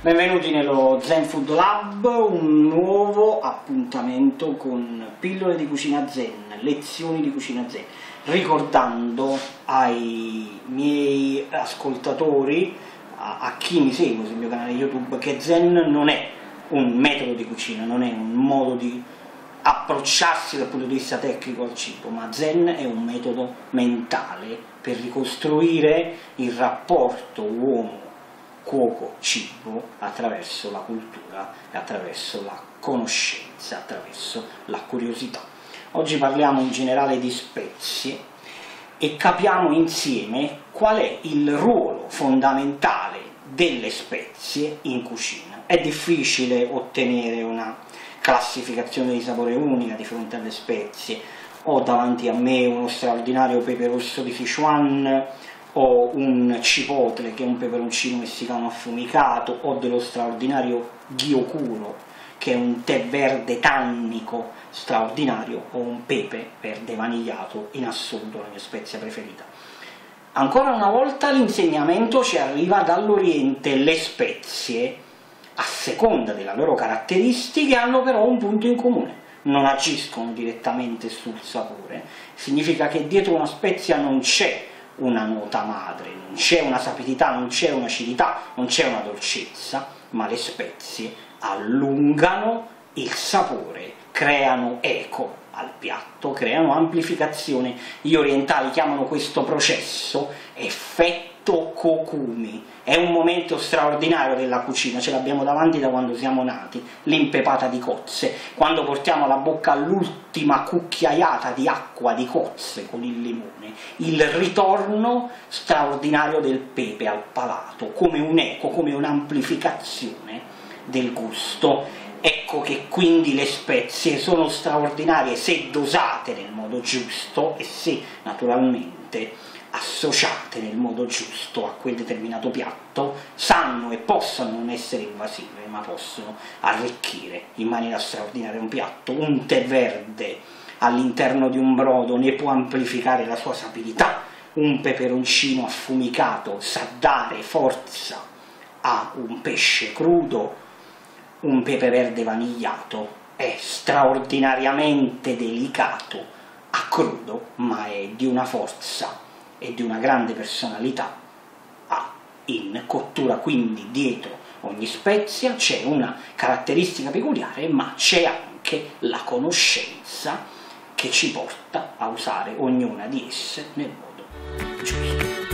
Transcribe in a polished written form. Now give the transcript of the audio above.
Benvenuti nello Zen Food Lab, un nuovo appuntamento con pillole di cucina zen, lezioni di cucina zen, ricordando ai miei ascoltatori, a chi mi segue sul mio canale YouTube, che zen non è un metodo di cucina, non è un modo di approcciarsi dal punto di vista tecnico al cibo, ma zen è un metodo mentale per ricostruire il rapporto uomo cuoco-cibo attraverso la cultura e attraverso la conoscenza, attraverso la curiosità. Oggi parliamo in generale di spezie e capiamo insieme qual è il ruolo fondamentale delle spezie in cucina. È difficile ottenere una classificazione di sapore unica di fronte alle spezie. Ho davanti a me uno straordinario pepe rosso di Sichuan, ho un cipotle che è un peperoncino messicano affumicato, ho dello straordinario gyokuro che è un tè verde tannico straordinario, ho un pepe verde vanigliato, in assoluto la mia spezia preferita. Ancora una volta l'insegnamento ci arriva dall'Oriente. Le spezie, a seconda delle loro caratteristiche, hanno però un punto in comune: non agiscono direttamente sul sapore. Significa che dietro una spezia non c'è una nota madre, non c'è una sapidità, non c'è un'acidità, non c'è una dolcezza, ma le spezie allungano il sapore, creano eco al piatto, creano amplificazione. Gli orientali chiamano questo processo effetto kokumi. È un momento straordinario della cucina, ce l'abbiamo davanti da quando siamo nati, l'impepata di cozze, quando portiamo alla bocca l'ultima cucchiaiata di acqua di cozze con il limone, il ritorno straordinario del pepe al palato, come un eco, come un'amplificazione del gusto. Ecco che quindi le spezie sono straordinarie se dosate nel modo giusto e se naturalmente associate nel modo giusto a quel determinato piatto, sanno e possono non essere invasive, ma possono arricchire in maniera straordinaria un piatto. Un tè verde all'interno di un brodo ne può amplificare la sua sapidità, un peperoncino affumicato sa dare forza a un pesce crudo, un pepe verde vanigliato è straordinariamente delicato a crudo, ma è di una forza e di una grande personalità in cottura. Quindi dietro ogni spezia c'è una caratteristica peculiare, ma c'è anche la conoscenza che ci porta a usare ognuna di esse nel modo giusto.